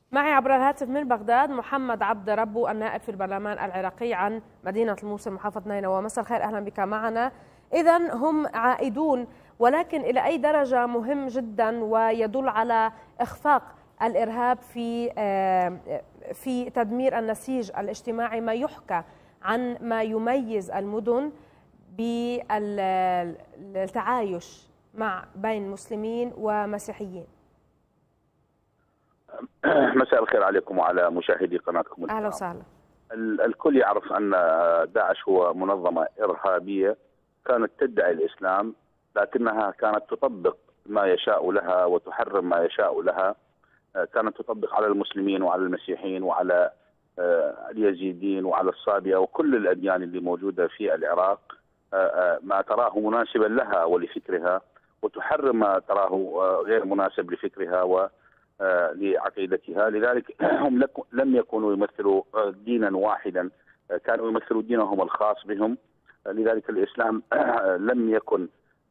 معي عبر الهاتف من بغداد محمد عبد ربو النائب في البرلمان العراقي عن مدينة الموصل محافظة نينوى. مساء الخير، أهلا بك معنا. إذن هم عائدون، ولكن إلى أي درجة مهم جدا ويدل على إخفاق الإرهاب في تدمير النسيج الاجتماعي، ما يحكى عن ما يميز المدن بالتعايش بين مسلمين ومسيحيين. مساء الخير عليكم وعلى مشاهدي قناتكم. أهلا وسهلا. الكل يعرف أن داعش هو منظمة إرهابية كانت تدعي الإسلام، لكنها كانت تطبق ما يشاء لها وتحرم ما يشاء لها. كانت تطبق على المسلمين وعلى المسيحيين وعلى اليزيديين وعلى الصابئة وكل الأديان اللي موجودة في العراق ما تراه مناسبا لها ولفكرها، وتحرم ما تراه غير مناسب لفكرها ولعقيدتها. لذلك هم لم يكونوا يمثلوا دينا واحدا، كانوا يمثلوا دينهم الخاص بهم. لذلك الإسلام لم يكن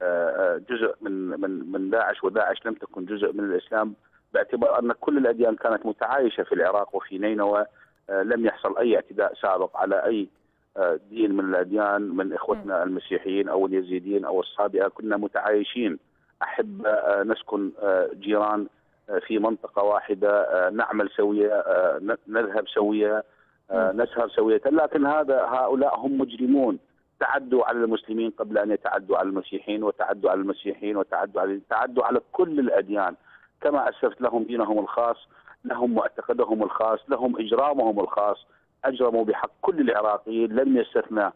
جزء من داعش، وداعش لم تكن جزء من الإسلام، باعتبار أن كل الأديان كانت متعايشة في العراق وفي نينوى. لم يحصل أي اعتداء سابق على أي دين من الأديان من إخوتنا المسيحيين أو اليزيديين أو الصابئة. كنا متعايشين، أحبة، نسكن جيران في منطقة واحدة، نعمل سوية، نذهب سوية، نسهر سوية. لكن هؤلاء هم مجرمون، تعدوا على المسلمين قبل أن يتعدوا على المسيحيين، وتعدوا على المسيحيين تعدوا على كل الأديان. كما أسفت، لهم دينهم الخاص، لهم معتقدهم الخاص، لهم إجرامهم الخاص. أجرموا بحق كل العراقيين، لم يستثنى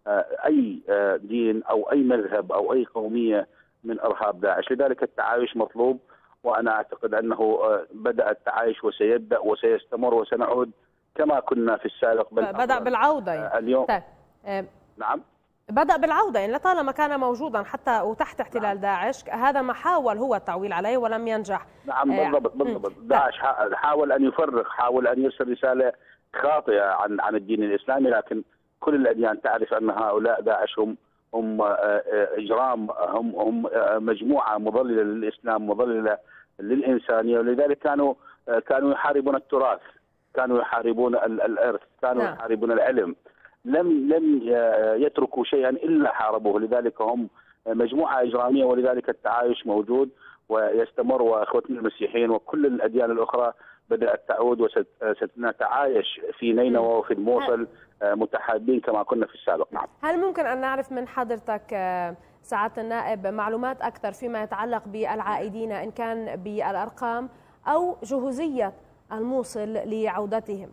أي دين أو أي مذهب أو أي قومية من إرهاب داعش. لذلك التعايش مطلوب، وأنا أعتقد أنه بدأ التعايش وسيبدأ وسيستمر، وسنعود كما كنا في السابق. بدأ بالعودة يعني. اليوم طيب. نعم، بدأ بالعودة يعني، لطالما كان موجودا حتى وتحت احتلال داعش. هذا ما حاول هو التعويل عليه ولم ينجح. نعم، بالضبط. داعش حاول أن يفرق، حاول أن يرسل رسالة خاطئة عن الدين الإسلامي، لكن كل الأديان تعرف أن هؤلاء داعش هم إجرام، هم مجموعة مضللة للإسلام، مضللة للإنسانية. ولذلك كانوا يحاربون التراث، كانوا يحاربون الإرث، كانوا يحاربون العلم. لم يتركوا شيئا إلا حاربوه. لذلك هم مجموعة إجرامية، ولذلك التعايش موجود ويستمر. وأخوتنا المسيحيين وكل الأديان الأخرى بدأت تعود، وستتعايش في نينوى وفي الموصل متحابين كما كنا في السابق. نعم. هل ممكن أن نعرف من حضرتك سعادة النائب معلومات أكثر فيما يتعلق بالعائدين، إن كان بالأرقام أو جهوزية الموصل لعودتهم؟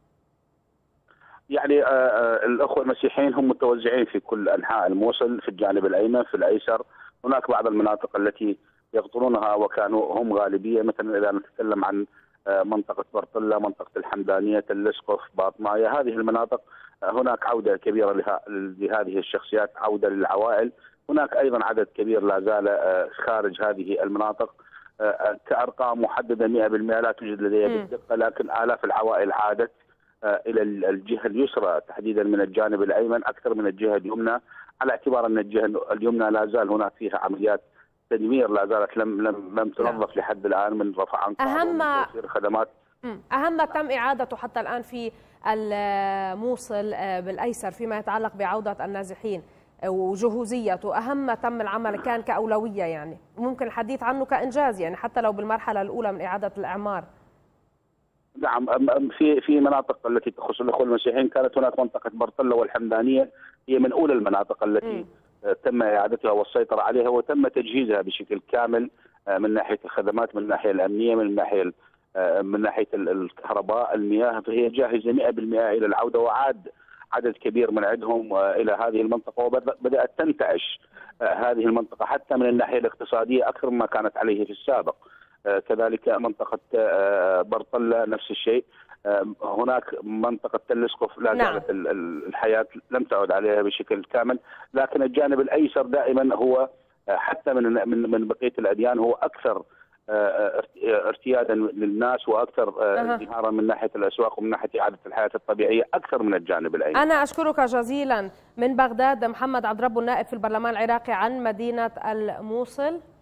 يعني الأخوة المسيحيين هم متوزعين في كل أنحاء الموصل، في الجانب الأيمن، في الأيسر. هناك بعض المناطق التي يقطنونها وكانوا هم غالبية، مثلا إذا نتكلم عن منطقة برطلة، منطقة الحمدانية، الاسقف، باطماية، هذه المناطق هناك عودة كبيرة لهذه الشخصيات، عودة للعوائل. هناك أيضا عدد كبير لا زال خارج هذه المناطق. كأرقام محددة 100% لا توجد لدي بالدقة، لكن آلاف العوائل عادت إلى الجهة اليسرى تحديدا من الجانب الأيمن أكثر من الجهة اليمنى، على اعتبار أن الجهة اليمنى لا زال هناك فيها عمليات تدمير لا زالت لم تنظف لحد الآن، من رفع أنقاض وتوفير خدمات. أهم تم إعادته حتى الآن في الموصل بالأيسر فيما يتعلق بعودة النازحين وجهوزيته، أهم تم العمل كان كأولوية يعني، ممكن الحديث عنه كإنجاز يعني حتى لو بالمرحلة الأولى من إعادة الإعمار. نعم، في مناطق التي تخص الأخوة المسيحيين كانت هناك منطقة برطلة والحمدانية، هي من أولى المناطق التي تم إعادتها والسيطرة عليها وتم تجهيزها بشكل كامل من ناحية الخدمات، من الناحية الأمنية، من ناحية الكهرباء، المياه. فهي جاهزة 100% إلى العودة، وعاد عدد كبير من عندهم إلى هذه المنطقة، وبدأت تنتعش هذه المنطقة حتى من الناحية الاقتصادية أكثر مما كانت عليه في السابق. كذلك منطقة برطلة نفس الشيء. هناك منطقة تل اسقف لا زالت الحياة لم تعد عليها بشكل كامل، لكن الجانب الأيسر دائما هو حتى من بقية الأديان هو أكثر ارتيادا للناس وأكثر ازدهارا من ناحية الأسواق ومن ناحية إعادة الحياة الطبيعية أكثر من الجانب الأيمن. أنا أشكرك جزيلا. من بغداد محمد عبد ربو النائب في البرلمان العراقي عن مدينة الموصل.